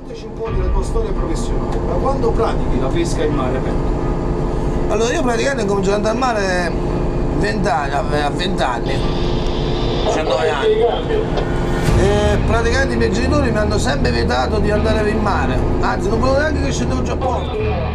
raccontaci un po' della tua storia professionale. Da quando pratichi la pesca in mare aperto? Allora, io praticamente ho cominciato ad andare al mare 20 anni, a 20 anni, 19 anni. E praticamente i miei genitori mi hanno sempre vietato di andare in mare, anzi non volevo neanche che scendevo giù a porto.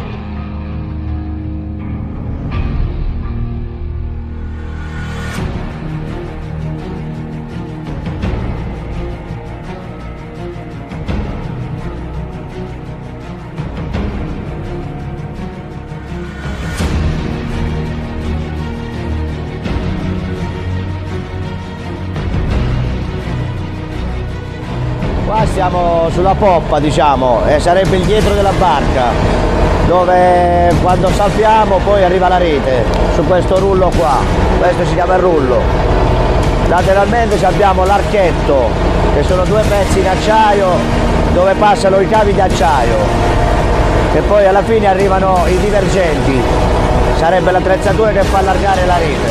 Qua siamo sulla poppa, diciamo, e sarebbe il dietro della barca, dove quando salpiamo poi arriva la rete, su questo rullo qua, questo si chiama il rullo. Lateralmente abbiamo l'archetto, che sono due pezzi in acciaio dove passano i cavi di acciaio, e poi alla fine arrivano i divergenti, sarebbe l'attrezzatura che fa allargare la rete.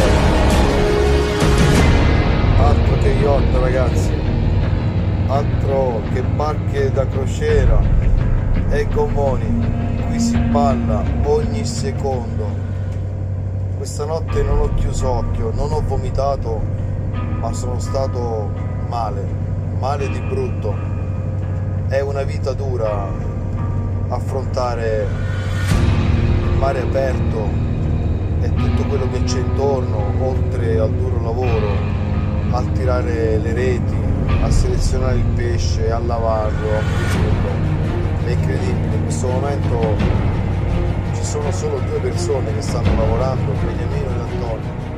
Altro che yacht, ragazzi. Altro che barche da crociera e gommoni, qui si balla ogni secondo. Questa notte non ho chiuso occhio, non ho vomitato, ma sono stato male di brutto. È una vita dura affrontare il mare aperto e tutto quello che c'è intorno, oltre al duro lavoro, a tirare le reti, a selezionare il pesce, a lavarlo, a pulirlo. È incredibile, in questo momento ci sono solo due persone che stanno lavorando, Beniamino ed Antonio.